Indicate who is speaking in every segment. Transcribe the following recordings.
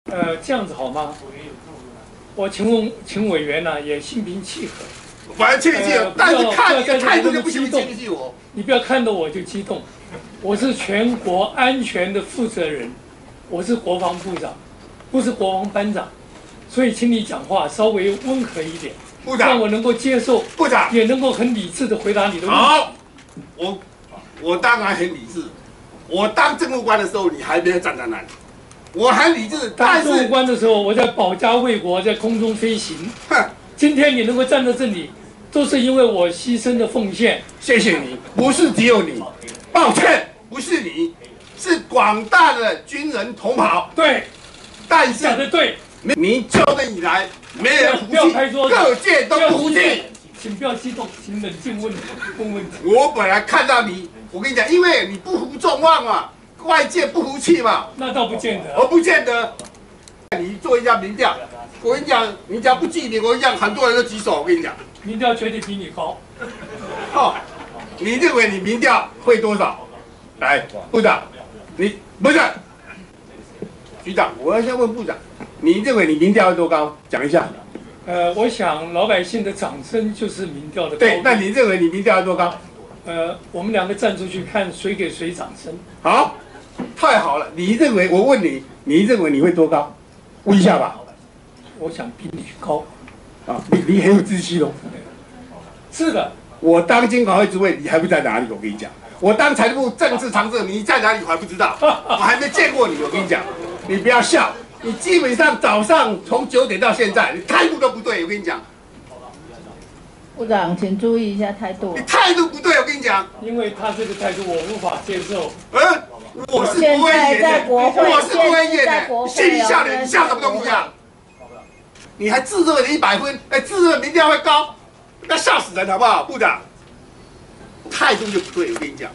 Speaker 1: 这样子好吗？我请委员呢、也心平气和。
Speaker 2: 完全气和，但是看你的态度就不行，激气我。
Speaker 1: 你不要看到我就激动，我是全国安全的负责人，我是国防部长，不是国防班长，所以请你讲话稍微温和一点，
Speaker 2: 部长，
Speaker 1: 让我能够接受，
Speaker 2: 部长
Speaker 1: 也能够很理智的回答你的问题。
Speaker 2: 好，我当然很理智。我当政务官的时候，你还没有站在那里，我很理智。
Speaker 1: 当政务官的时候，我在保家卫国，在空中飞行。今天你能够站在这里，都是因为我牺牲的奉献。
Speaker 2: 谢谢你，不是只有你，抱歉，不是你，是广大的军人同袍。
Speaker 1: 对，
Speaker 2: 但是
Speaker 1: 讲的对。
Speaker 2: 你就任以来，没人服气，
Speaker 1: 各
Speaker 2: 界都不服气。
Speaker 1: 请不要激动，请冷静问问题。
Speaker 2: 我本来看到你，我跟你讲，因为你不负众望嘛，外界不服气嘛。
Speaker 1: 那倒不见得。
Speaker 2: 我不见得。你做一下民调，我跟你讲，你只要不记名，我跟你讲，很多人都举手。我跟你讲，
Speaker 1: 民调绝对比你高。
Speaker 2: 哦，你认为你民调会多少？来，部长，你不是局长，我要先问部长，你认为你民调会多高？讲一下。
Speaker 1: 我想老百姓的掌声就是民调的高度。
Speaker 2: 对，那你认为你民调要多高？
Speaker 1: 我们两个站出去看谁给谁掌声。
Speaker 2: 好，太好了。你认为？我问你，你认为你会多高？问一下吧。
Speaker 1: 我想比你高。
Speaker 2: 啊，你很有志气喽。
Speaker 1: 是的。
Speaker 2: 我当监管会主委，你还不在哪里？我跟你讲，我当财政部政治常政，你在哪里我还不知道，我还没见过你。我跟你讲，你不要笑。你基本上早上从9点到现在，你态度都不对。我跟你讲，
Speaker 3: 部长，请注意一下态度。
Speaker 2: 你态度不对，我跟你讲。
Speaker 1: 因为他这个态度我无法接受。
Speaker 2: 我是不会演的，我是不会演的。心里笑脸，你笑什么东西啊？你还自认为你100分，自认为民调会高，那笑死人好不好？部长，态度就不对，我跟你讲，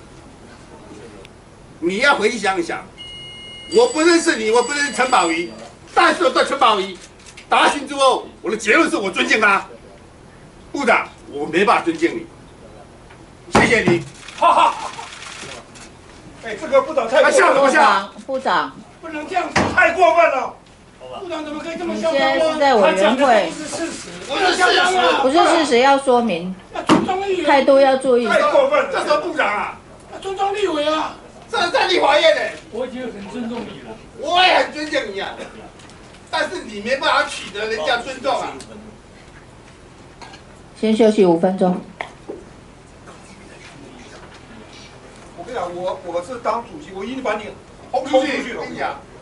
Speaker 2: 你要回去想一想。我不认识你，我不认识陈宝仪，但是我对陈宝仪答询之后，我的结论是我尊敬他。部长，我没办法尊敬你，谢谢你。
Speaker 4: 哈哈。这个部长太过分了。
Speaker 2: 笑什么笑？
Speaker 3: 部长，
Speaker 4: 不能这样子，太过分了。部长怎么可以这么嚣张呢？
Speaker 3: 现在是在委员会，
Speaker 1: 不是事实，
Speaker 4: 不是嚣张啊，
Speaker 3: 不是事实，要说明，态度要注意。
Speaker 4: 太过分了，
Speaker 2: 这什么部长啊？
Speaker 4: 尊重立委啊。
Speaker 2: 这是在立法院呢。
Speaker 1: 我已经很尊重你了。
Speaker 2: 我也很尊敬你啊，但是你没办法取得人家尊重啊。
Speaker 3: 先休息5分钟。
Speaker 4: 我跟你讲，我是当主席，我一定把你
Speaker 2: 轰出去。我跟你讲。